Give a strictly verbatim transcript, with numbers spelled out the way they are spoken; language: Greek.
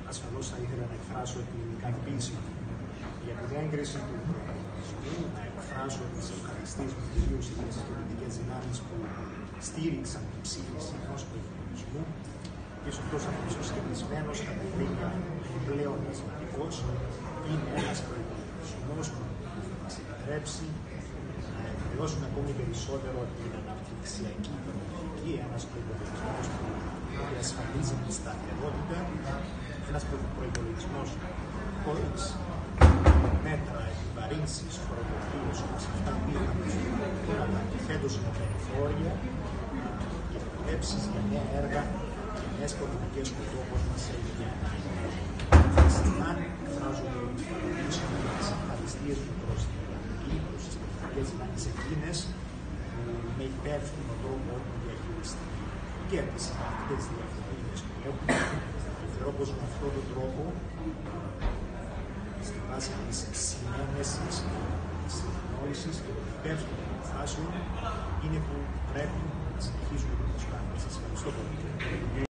ασφαλώς θα ήθελα να εκφράσω την ικανοποίηση μου για την έγκριση του προϋπολογισμού, να εκφράσω τις ευχαριστίες μου κυρίως για τις πολιτικές δυνάμεις που στήριξαν την ψήφιση ενός προϋπολογισμού. Και ωστόσο αυτός ο σχεδιασμένος κατακρίνει πλέον σημαντικός. Είναι ένας προϋπολογισμός που θα μας επιτρέψει να εκπληρώσουμε ακόμη περισσότερο την αναπτυξιακή προοπτική, ένας προϋπολογισμός που διασφαλίζει τη σταθερότητα, ένας προϋπολογισμός χωρίς μέτρα επιβαρύνσης, προκοπής, όπως αυτά που είχαμε αλλά αντιθέτως με περιθώρια και προβλέψεις για νέα έργα και νέες πολιτικές που ο τόπος μας έχει ανάγκη. Φυσικά, εκφράζονται τις παραδείγματες και τις ευχαριστίες μου προς την Ελληνική, προς τις πολιτικές δυνάμεις εκείνες που με υπεύθυνο τρόπο έχουν διαχειριστεί και τις σημαντικές διαφορετικές που έχουμε. Θεωρώ πως με αυτόν τον τρόπο, στη βάση της συνένεσης, της συνεννόησης και των υπεύθυνων αποφάσεων, είναι που πρέπει να συνεχίσουμε να το κάνουμε. Σας ευχαριστώ πολύ.